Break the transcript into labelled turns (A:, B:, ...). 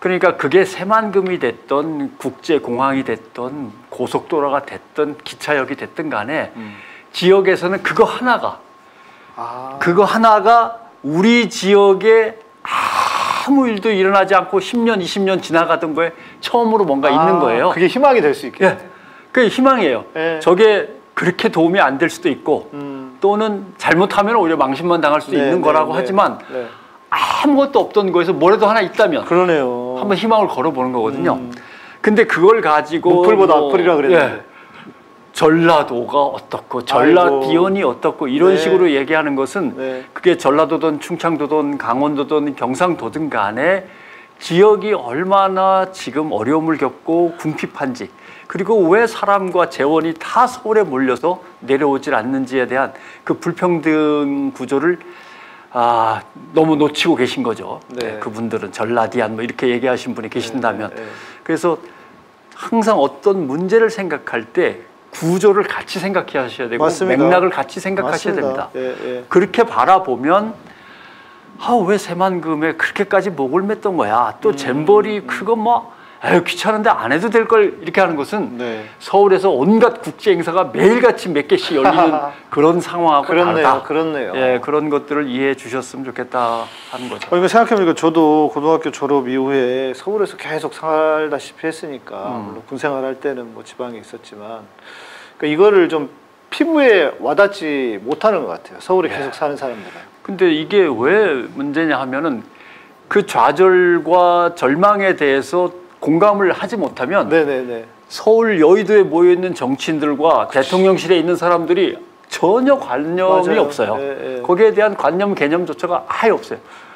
A: 그러니까 그게 새만금이 됐던 국제공항이 됐던 고속도로가 됐던 기차역이 됐든 간에 지역에서는 그거 하나가 우리 지역에 아무 일도 일어나지 않고 10년, 20년 지나가던 거에 처음으로 뭔가 있는 거예요.
B: 그게 희망이 될 수 있겠네요.
A: 예, 그게 희망이에요. 예. 저게 그렇게 도움이 안 될 수도 있고 또는 잘못하면 오히려 망신만 당할 수도 있는 거라고 하지만 아무것도 없던 거에서 뭐라도 하나 있다면
B: 그러네요.
A: 한번 희망을 걸어보는 거거든요. 근데 그걸 가지고
B: 무풀보다 악플이라 그랬는데
A: 전라도가 어떻고 전라디언이 어떻고 이런 식으로 얘기하는 것은 그게 전라도든 충청도든 강원도든 경상도든 간에 지역이 얼마나 지금 어려움을 겪고 궁핍한지 그리고 왜 사람과 재원이 다 서울에 몰려서 내려오질 않는지에 대한 그 불평등 구조를 너무 놓치고 계신 거죠. 그분들은 전라디안 뭐 이렇게 얘기하신 분이 계신다면 그래서 항상 어떤 문제를 생각할 때 구조를 같이 생각하셔야 되고
B: 맞습니다.
A: 맥락을 같이 생각하셔야 됩니다. 그렇게 바라보면 왜 새만금에 그렇게까지 목을 맸던 거야. 또 잼버리 그거 뭐 귀찮은데 안 해도 될 걸 이렇게 하는 것은 서울에서 온갖 국제 행사가 매일같이 몇 개씩 열리는 그런 상황하고 다르다.
B: 그렇네요.
A: 예, 그런 것들을 이해해 주셨으면 좋겠다 하는 거죠.
B: 이거 생각해보니까 저도 고등학교 졸업 이후에 서울에서 계속 살다시피 했으니까 물론 군 생활할 때는 뭐 지방에 있었지만 그러니까 이거를 좀 피부에 와닿지 못하는 것 같아요. 서울에 계속 사는 사람들은. 근데
A: 이게 왜 문제냐 하면은 그 좌절과 절망에 대해서 공감을 하지 못하면 서울 여의도에 모여있는 정치인들과 대통령실에 있는 사람들이 전혀 관념이 없어요. 거기에 대한 관념 개념조차가 아예 없어요.